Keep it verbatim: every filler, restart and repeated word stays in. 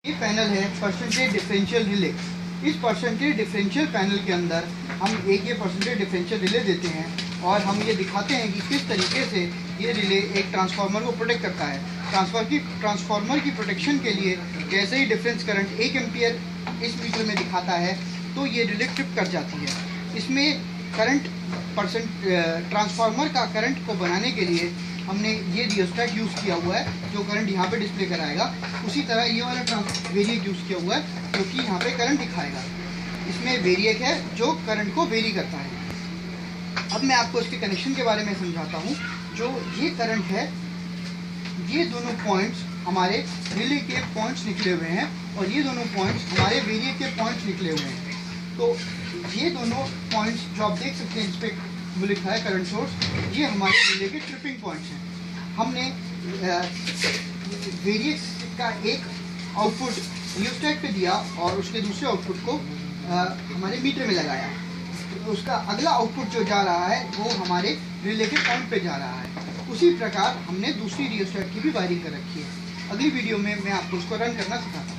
ये पैनल है percentage differential relay. इस परसेंटेज डिफरेंशियल पैनल के अंदर हम एक ये परसेंटेज डिफरेंशियल रिले देते हैं और हम ये दिखाते हैं कि किस तरीके से ये रिले एक ट्रांसफार्मर को प्रोटेक्ट करता है। ट्रांसफर की ट्रांसफार्मर की प्रोटेक्शन के लिए जैसे ही डिफरेंस करंट एक एम्पियर इस मीटर में दिखाता है तो ये रिले ट्रिप कर जाती है। इसमें करंट परसेंट ट्रांसफार्मर का करंट को बनाने के लिए हमने ये रियोस्टेट यूज़ किया हुआ है जो करंट यहाँ पे डिस्प्ले कराएगा। उसी तरह ये वाला ट्रांस वेरिएक यूज़ किया हुआ है जो कि यहाँ पे करंट दिखाएगा। इसमें वेरिएक है जो करंट को वेरी करता है। अब मैं आपको इसके कनेक्शन के बारे में समझाता हूँ। जो ये करंट है, ये दोनों पॉइंट्स हमारे रिले के पॉइंट्स निकले हुए हैं और ये दोनों पॉइंट्स हमारे वेरिएक के पॉइंट्स निकले हुए हैं। तो ये दोनों पॉइंट्स जो आप देख सकते हैं इस पर वो लिखा है करंट सोर्स, ये हमारे रिले के ट्रिपिंग पॉइंट्स हैं। हमने वेरिएक का एक आउटपुट रियोस्टेट पे दिया और उसके दूसरे आउटपुट को आ, हमारे मीटर में लगाया। तो उसका अगला आउटपुट जो जा रहा है वो हमारे रिले के पॉइंट पे जा रहा है। उसी प्रकार हमने दूसरी रियोस्टेट की भी वायरिंग कर रखी है। अगली वीडियो में मैं आपको उसको रन करना सिखाता हूँ।